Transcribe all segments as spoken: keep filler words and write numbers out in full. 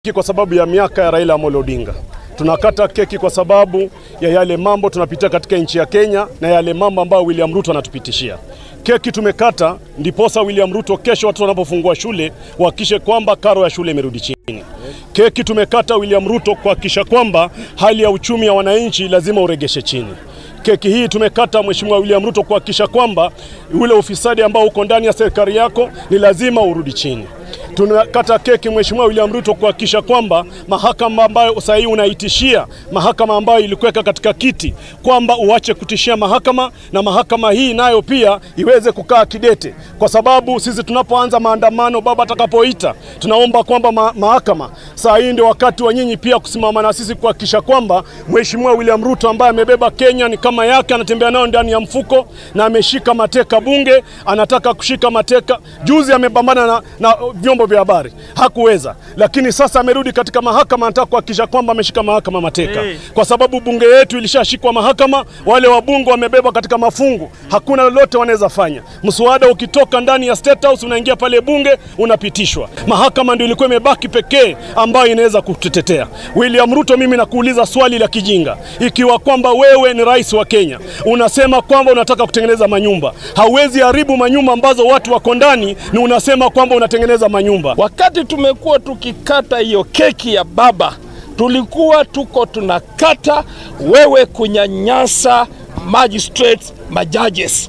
Kwa sababu ya miaka ya Raila Odinga. Tunakata keki kwa sababu ya yale mambo tunapitia katika nchi ya Kenya na yale mambo ambayo William Ruto anatupitishia. Keki tumekata ndiposa William Ruto kesho watu wanapofungua shule wahakikishe kwamba karo ya shule imerudi chini. Keki tumekata William Ruto kuhakikisha kwamba hali ya uchumi ya wananchi lazima uregeshe chini. Keki hii tumekata Mheshimiwa William Ruto kuhakikisha kwamba ule ufisadi ambao uko ndani ya serikali yako ni lazima urudi chini. Tunakata keki Mheshimiwa William Ruto kuhakikisha kwamba mahakama ambayo sasa hivi unaitishia, mahakama ambayo ilikuweka katika kiti, kwamba uache kutishia mahakama na mahakama hii nayo pia iweze kukaa kidete, kwa sababu sisi tunapoanza maandamano baba atakapoita, tunaomba kwamba ma mahakama sasa hii ndio wakati wa nyinyi pia kusimama na sisi kuhakikisha kwamba Mheshimiwa William Ruto ambaye amebeba Kenya ni kama yake, anatembea nao ndani ya mfuko na ameshika mateka bunge, anataka kushika mateka. Juzi amepambana na, na vyombo vya habari hakuweza, lakini sasa amerudi katika mahakama, anataka kuhakikisha kwamba ameshika mahakama mateka. Hey. Kwa sababu bunge yetu ilishashikwa mahakama, wale wabunge wamebeba katika mafungu, hakuna lolote wanaweza fanya. Mswada ukitoka ndani ya State House unaingia pale bunge unapitishwa. Mahakama ndio ilikuwa imebaki pekee ambayo inaweza kutetea. William Ruto, mimi nakuuliza swali la kijinga. Ikiwa kwamba wewe ni rais wa Kenya, unasema kwamba unataka kutengeneza manyumba, hauwezi haribu manyumba ambazo watu wako ndani, ni unasema kwamba unatengeneza manyumba. Wakati tumekuwa tukikata hiyo keki ya baba, tulikuwa tuko tunakata wewe kunyanyasa magistrates, majudges.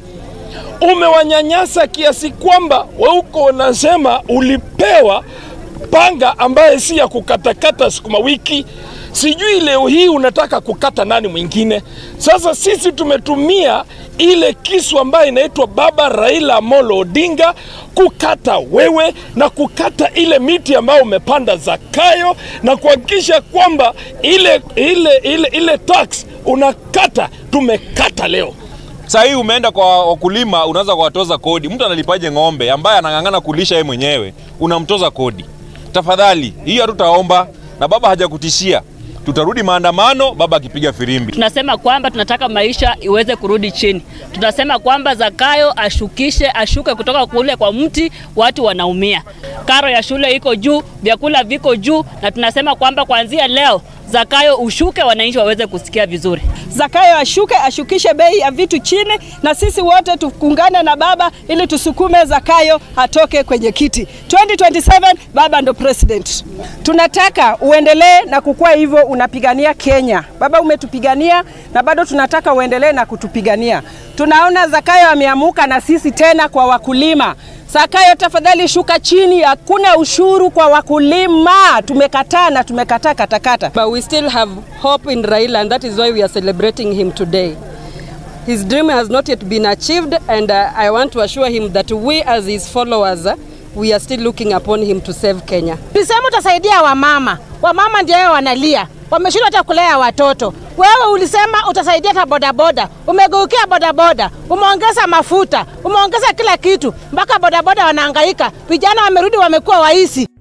Umewanyanyasa kiasi kwamba wewe uko unasema ulipewa panga ambaye si ya kukatakata sukuma wiki. Sijui leo hii unataka kukata nani mwingine. Sasa sisi tumetumia ile kisu ambayo inaitwa baba Raila Amolo Odinga kukata wewe na kukata ile miti ambayo umepanda Zakayo na kuhakikisha kwamba ile ile ile ile tax unakata, tumekata leo. Sasa hii umeenda kwa wakulima, unaanza kuwatoza kodi. Mtu analipaje ng'ombe ambaye anang'ang'ana kulisha yeye mwenyewe, unamtoza kodi? Tafadhali, hii hatutaomba, na baba hajakutishia. Tutarudi maandamano baba akipiga firimbi. Tunasema kwamba tunataka maisha iweze kurudi chini. Tunasema kwamba Zakayo ashukishe, ashuke kutoka kule kwa mti, watu wanaumia. Karo ya shule iko juu, vyakula viko juu, na tunasema kwamba kuanzia leo Zakayo ushuke, wananchi waweze kusikia vizuri. Zakayo ashuke, ashukishe bei ya vitu chini, na sisi wote tukungane na baba ili tusukume Zakayo atoke kwenye kiti. twenty twenty-seven baba ndo president. Tunataka uendelee na kukua hivyo, unapigania Kenya. Baba umetupigania na bado tunataka uendelee na kutupigania. Tunaona Zakayo ameamuka na sisi tena kwa wakulima. Zakayo tafadhali shuka chini, hakuna ushuru kwa wakulima. Tumekataa na tumekataa katakata. But we still have hope in Raila, and that is why we are celebrating him today. His dream has not yet been achieved, and uh, I want to assure him that we as his followers, uh, we are still looking upon him to save Kenya. Tulisema utasaidia wamama. Wamama ndio wanalia. Wameshindwa hata kulea watoto. Wewe ulisema utasaidia hata bodaboda. Umegeukia bodaboda. Umeongeza mafuta. Umeongeza kila kitu. Mpaka bodaboda wanahangaika. Vijana wamerudi wamekuwa waisi.